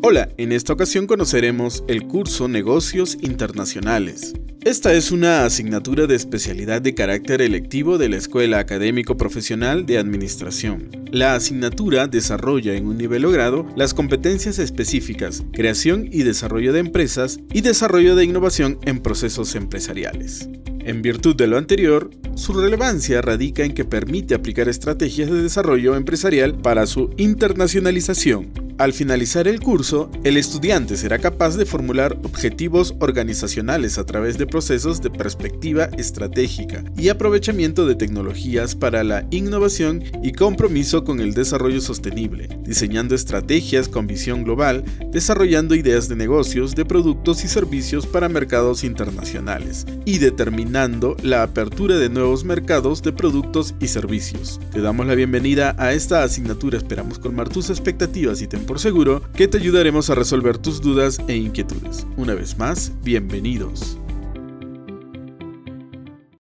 Hola, en esta ocasión conoceremos el curso Negocios Internacionales. Esta es una asignatura de especialidad de carácter electivo de la Escuela Académico Profesional de Administración. La asignatura desarrolla en un nivel o grado las competencias específicas, creación y desarrollo de empresas y desarrollo de innovación en procesos empresariales. En virtud de lo anterior, su relevancia radica en que permite aplicar estrategias de desarrollo empresarial para su internacionalización. Al finalizar el curso, el estudiante será capaz de formular objetivos organizacionales a través de procesos de perspectiva estratégica y aprovechamiento de tecnologías para la innovación y compromiso con el desarrollo sostenible, diseñando estrategias con visión global, desarrollando ideas de negocios, de productos y servicios para mercados internacionales y determinando la apertura de nuevos mercados de productos y servicios. Te damos la bienvenida a esta asignatura, esperamos colmar tus expectativas y ten por seguro que te ayudaremos a resolver tus dudas e inquietudes. Una vez más, bienvenidos.